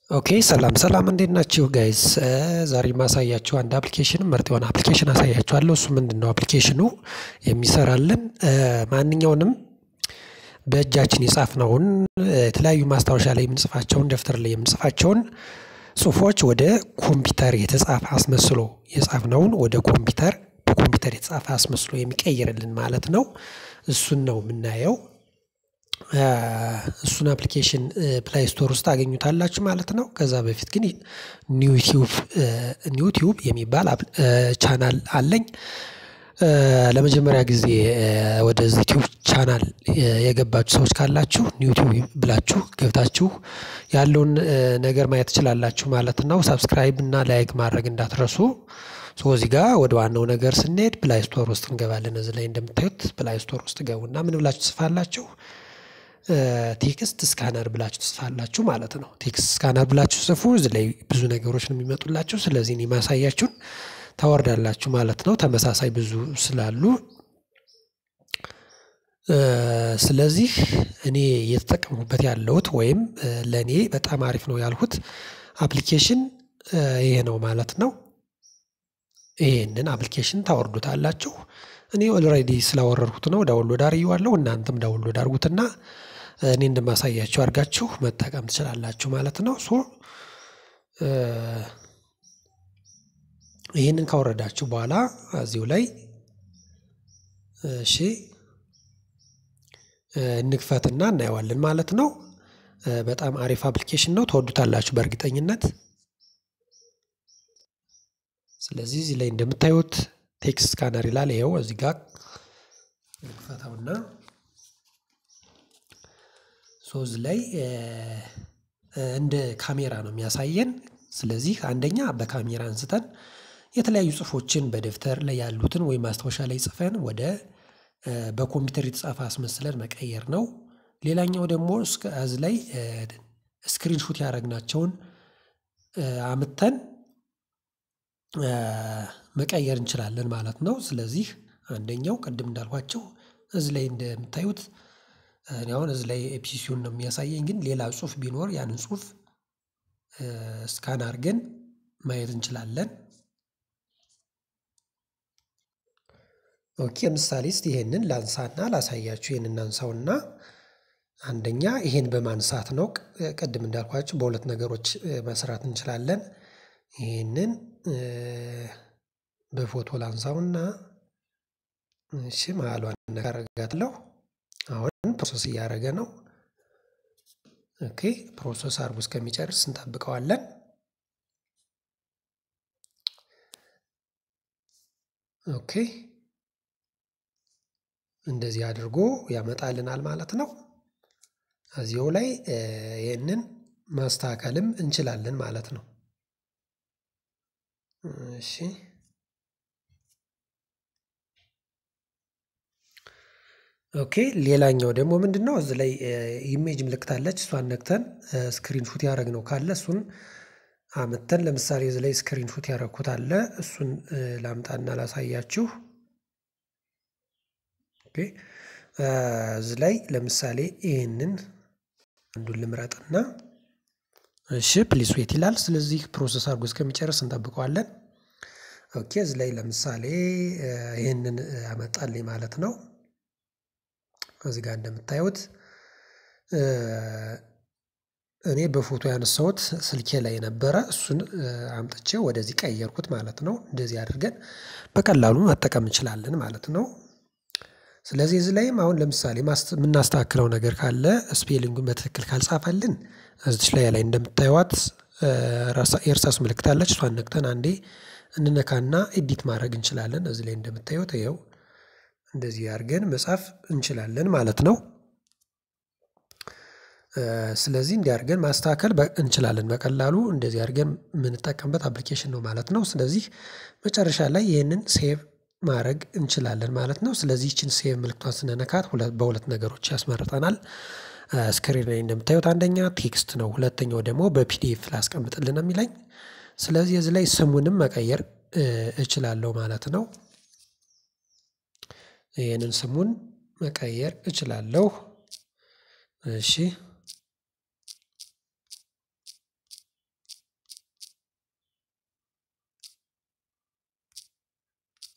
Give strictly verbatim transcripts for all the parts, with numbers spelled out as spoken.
ኦኬ ሰላም ሰላም እንዴት ናችሁ ጋይስ ዛሬ ማሳያችሁ አንድ አፕሊኬሽን ምርጥ የሆነ አፕሊኬሽን አሳያችኋለሁ እሱ ምንድነው አፕሊኬሽኑ የሚሰራልን ማንኛውንም በእጃችን የጻፍነውን የተለያዩ ማስታወሻ ላይ የምንጽፋቸውን ደፍተር ላይ የምንጽፋቸውን ጽሁፎች ወደ ኮምፒውተር የተጻፈ አስመስሎ የጻፍነውን ወደ ኮምፒውተር በኮምፒውተር የተጻፈ አስመስሎ የሚቀይርልን ማለት ነው እሱን ነው የምናየው እሱን አፕሊኬሽን ፕሌይ ስቶር ውስጥ አገኙታላችሁ ማለት ነው ከዛ በፊት ግን ኒውቲዩብ ኒውቲዩብ የሚባል ቻናል አለኝ ለመጀመሪያ ጊዜ ወደ ዩቲዩብ ቻናል የገባችሁ ሰዎች ካላችሁ ኒውቲዩብ ብላችሁ ገብታችሁ ያለውን ነገር ማየት ትችላላችሁ ማለት ነው ሰብስክራይብ እና ላይክ ማድረግ እንዳትረሱ ሶ እዚህ ጋር ወደ ዋናው ነገር ስንሄድ ፕሌይ ስቶር ውስጥ እንገባለን እዚህ ላይ እንደምታዩት ፕሌይ ስቶር ውስጥ ገቡና ምን ብላችሁ ጽፋላችሁ ቴክስት ስካነር ብላችሁ ጽፋላችሁ ማለት ነው ቴክስት ስካነር ብላችሁ ጽፉ እዚህ ላይ ብዙ ነገሮች ነው የሚመጡላችሁ ስለዚህ እኔ ማሳያችሁን ታወርዳላችሁ ማለት ነው ተመሳሳይ ብዙ ስላሉ ስለዚህ እኔ እየተጠቀምኩበት ያለሁት ወይም ለኔ በጣም አሪፍ ነው ያልኩት አፕሊኬሽን ይሄ ነው ማለት ነው ይሄንን አፕሊኬሽን ታወርዱታላችሁ እኔ ኦልሬዲ ስላወረድኩት ነው ዳውንሎድ አድርጌዋለሁ እናንተም ዳውንሎድ አድርጉትና እኔ እንደማሳያችሁ አድርጋችሁ መጠቀም ትችላላችሁ ማለት ነው ሶ ይሄንን ካወረዳችሁ በኋላ እዚሁ ላይ እሺ እንክፈትና እናየዋለን ማለት ነው በጣም አሪፍ አፕሊኬሽን ነው ተወዱታላችሁ በእርግጠኝነት ስለዚህ እዚህ ላይ እንደምታዩት ቴክስት ስካነር ይላል ይሄው እዚህ ጋር እንክፈታውና ሶ እዚህ ላይ እንደ ካሜራ ነው የሚያሳየን ስለዚህ አንደኛ በካሜራ አንስተን የተለያዩ ጽፎችን በደፍተር ላይ ያሉትን ወይ ማስታወሻ ላይ ጽፈን ወደ በኮምፒውተር የተጻፈ አስመስለን መቀየር ነው ሌላኛው ደግሞ እዚህ ላይ ስክሪንሾት ያደረግናቸውን አምተን መቀየር እንችላለን ማለት ነው ስለዚህ አንደኛው ቅድም እንዳልኳችሁ እዚህ ላይ እንደምታዩት እኔ አሁን እዚህ ላይ ኤፒሲውን ነው የሚያሳየኝ ግን ሌላ ጽሁፍ ቢኖር ያንን ጽሁፍ ስካን አድርገን ማየት እንችላለን ኦኬ ምሳሌ እስቲ ይሄንን ላንሳና ላሳያችሁ ይሄንን አንሳውና አንደኛ ይሄን በማንሳት ነው ቅድም እንዳልኳችሁ በሁለት ነገሮች መስራት እንችላለን ይሄንን በፎቶ ላንሳውና እሺ ማሏን እናደርጋለሁ አሁን ፕሮሰስ እያደረገ ነው ኦኬ ፕሮሰስ አድርጎ እስከሚጨርስ እንጠብቀዋለን ኦኬ እንደዚህ አድርጎ ያመጣልናል ማለት ነው እዚሁ ላይ ይሄንን ማስተካከልም እንችላለን ማለት ነው እሺ ኦኬ ሌላኛው ደግሞ ምንድነው እዚህ ላይ ኢሜጅ ምልክት አለች እሷን ነክተን ስክሪንሾት ያደረግነው ካለ እሱን አመተን ለምሳሌ እዚህ ላይ ስክሪንሾት ያደረኩት አለ እሱን ላምጣና ላሳያችሁ ኦኬ እዚህ ላይ ለምሳሌ ይሄንን አንዱን ልምረጥና እሺ ፕሊስ ዌት ይላል ስለዚህ ፕሮሰስ አድርጎ እስከሚጨርስ እንጠብቀዋለን ኦኬ እዚህ ላይ ለምሳሌ ይሄንን አመጣልኝ ማለት ነው እዚህ ጋር እንደምታዩት እኔ በፎቶ ያነሳሁት ስልኬ ላይ ነበረ እሱን አምጥቼ ወደዚህ ቀየርኩት ማለት ነው እንደዚህ አድርገን በቀላሉ መጠቀም እንችላለን ማለት ነው ስለዚህ እዚህ ላይም አሁን ለምሳሌ ምናስተካክለው ነገር ካለ ስፔሊንጉን በትክክል ካልጻፈልን እዚህ ላይ ላይ እንደምታዩት የእርሳስ ምልክት አለች እሷን ነክተን አንዴ እንነካና ኤዲት ማድረግ እንችላለን እዚህ ላይ እንደምታዩት ይሄው እንደዚህ አድርገን መጻፍ እንችላለን ማለት ነው ስለዚህ እንዲህ አድርገን ማስተካከል እንችላለን በቀላሉ እንደዚህ አድርገን የምንጠቀምበት አፕሊኬሽን ነው ማለት ነው ስለዚህ መጨረሻ ላይ ይሄንን ሴቭ ማድረግ እንችላለን ማለት ነው ስለዚህ እቺን ሴቭ ምልክቷን ስንነካት በሁለት ነገሮች ያስመርጠናል ስክሪን ላይ እንደምታዩት አንደኛ ቴክስት ነው ሁለተኛው ደግሞ በፒዲኤፍ ላስቀምጥልን ነው የሚለኝ ስለዚህ እዚህ ላይ ስሙንም መቀየር እችላለሁ ማለት ነው ይሄንን ስሙን መቀየር እችላለሁ እሺ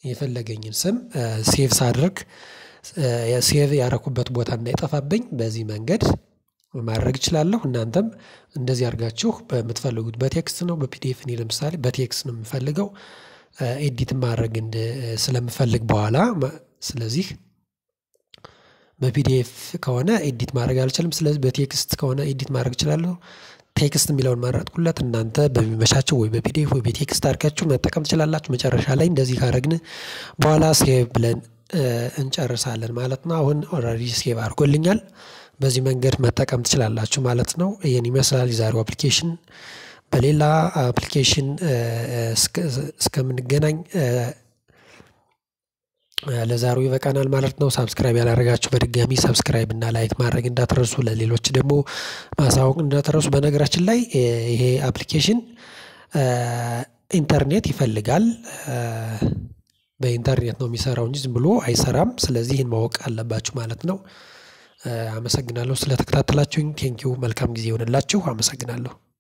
የፈለገኝን ስም ሴቭ ሳድርግ ሴቭ ያረኩበት ቦታ እንዳይጠፋብኝ በዚህ መንገድ ማድረግ እችላለሁ። እናንተም እንደዚህ አድርጋችሁ በምትፈልጉት በቴክስት ነው በፒዲኤፍ እኔ ለምሳሌ በቴክስት ነው የምፈልገው ኤዲት ማድረግ እንደ ስለምፈልግ በኋላ ስለዚህ በፒዲኤፍ ከሆነ ኤዲት ማድረግ አልችልም። ስለዚህ በቴክስት ከሆነ ኤዲት ማድረግ እችላለሁ። ቴክስት የሚለውን ማረጥኩለት እናንተ በሚመቻችሁ ወይ በፒዲኤፍ ወይ በቴክስት አድርጋችሁ መጠቀም ትችላላችሁ። መጨረሻ ላይ እንደዚህ ካደረግን በኋላ ሴቭ ብለን እንጨርሳለን ማለት ነው። አሁን ኦልሬዲ ሴቭ አድርጎልኛል። በዚህ መንገድ መጠቀም ትችላላችሁ ማለት ነው። ይሄን ይመስላል የዛሬው አፕሊኬሽን። በሌላ አፕሊኬሽን እስከምንገናኝ ለዛሬው ይበቃናል ማለት ነው። ሰብስክራይብ ያላደረጋችሁ በድጋሚ ሰብስክራይብ እና ላይክ ማድረግ እንዳትረሱ፣ ለሌሎች ደግሞ ማሳወቅ እንዳትረሱ። በነገራችን ላይ ይሄ አፕሊኬሽን ኢንተርኔት ይፈልጋል። በኢንተርኔት ነው የሚሰራው እንጂ ዝም ብሎ አይሰራም። ስለዚህ ይሄን ማወቅ አለባችሁ ማለት ነው። አመሰግናለሁ ስለተከታተላችሁኝ። ቴንኪው። መልካም ጊዜ ይሁንላችሁ። አመሰግናለሁ።